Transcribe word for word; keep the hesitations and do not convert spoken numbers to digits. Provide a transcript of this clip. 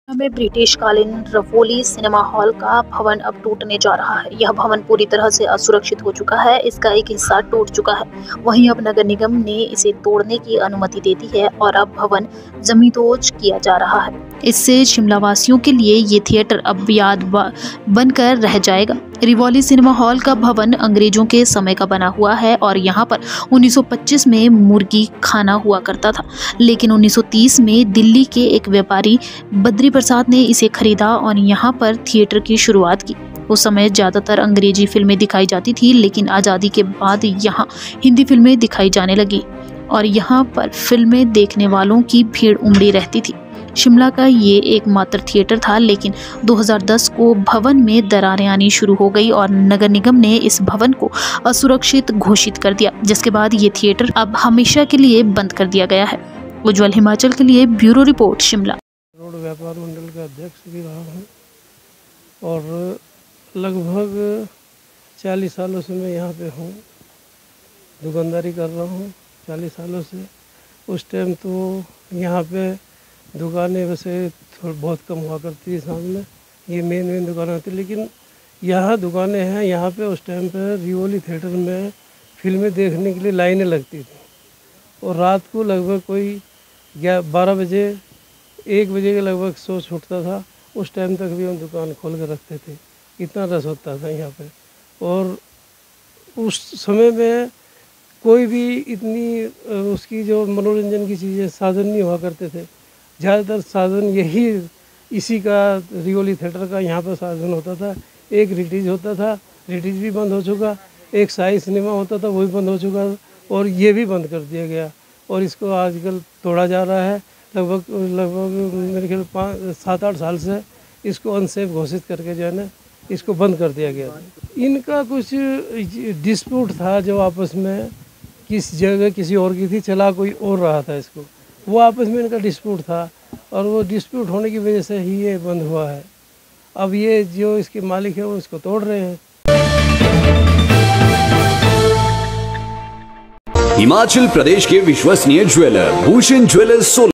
में ब्रिटिश कालीन रवोली cinema hall का भवन अब टूटने जा रहा है। यह भवन पूरी तरह से असुरक्षित हो चुका है। इसका एक हिस्सा टूट चुका है। वहीं अब नगर निगम ने इसे तोड़ने की अनुमति दे दी है और अब भवन जमींदोज किया जा रहा है। इससे शिमला वासियों के लिए ये थिएटर अब याद बनकर रह जाएगा। रिवोली सिनेमा हॉल का भवन अंग्रेजों के समय का बना हुआ है और यहाँ पर उन्नीस सौ पच्चीस में मुर्गी खाना हुआ करता था, लेकिन उन्नीस सौ तीस में दिल्ली के एक व्यापारी बद्री प्रसाद ने इसे खरीदा और यहाँ पर थिएटर की शुरुआत की। उस समय ज़्यादातर अंग्रेजी फिल्में दिखाई जाती थी, लेकिन आज़ादी के बाद यहाँ हिंदी फिल्में दिखाई जाने लगी और यहाँ पर फिल्में देखने वालों की भीड़ उमड़ी रहती थी। शिमला का ये एकमात्र थिएटर था, लेकिन दो हज़ार दस को भवन में दरारें आनी शुरू हो गई और नगर निगम ने इस भवन को असुरक्षित घोषित कर दिया, जिसके बाद ये थिएटर अब हमेशा के लिए बंद कर दिया गया है। उज्ज्वल हिमाचल के लिए ब्यूरो रिपोर्ट शिमला। रोड व्यापार मंडल का अध्यक्ष भी रहा हूँ और लगभग चालीस सालों से मैं यहाँ पे हूँ, दुकानदारी कर रहा हूँ चालीस सालों से। उस टाइम तो यहाँ पे दुकानें वैसे थोड़ी बहुत कम हुआ करती थी, सामने ये मेन मेन दुकानें थी, लेकिन यहाँ दुकानें हैं। यहाँ पे उस टाइम पे रिवोली थिएटर में फिल्में देखने के लिए लाइनें लगती थी और रात को लगभग कोई ग्यारह बारह बजे एक बजे के लगभग शो छूटता था। उस टाइम तक भी हम दुकान खोल कर रखते थे, इतना रस होता था यहाँ पे। और उस समय में कोई भी इतनी उसकी जो मनोरंजन की चीज़ें साधन नहीं हुआ करते थे। ज़्यादातर साधन यही इसी का रिवोली थिएटर का यहाँ पर साधन होता था। एक रिटीज होता था, रिटीज भी बंद हो चुका। एक साई सिनेमा होता था, वो भी बंद हो चुका और ये भी बंद कर दिया गया और इसको आजकल तोड़ा जा रहा है। लगभग लगभग मेरे ख्याल पाँच सात आठ साल से इसको अनसेफ घोषित करके जो है ना इसको बंद कर दिया गया। इनका कुछ डिस्प्यूट था जो आपस में किस जगह किसी और की थी, चला कोई और रहा था इसको, वो आपस में इनका डिस्प्यूट था और वो डिस्प्यूट होने की वजह से ही ये बंद हुआ है। अब ये जो इसके मालिक है वो इसको तोड़ रहे हैं। हिमाचल प्रदेश के विश्वसनीय ज्वेलर भूषण ज्वेलर्स।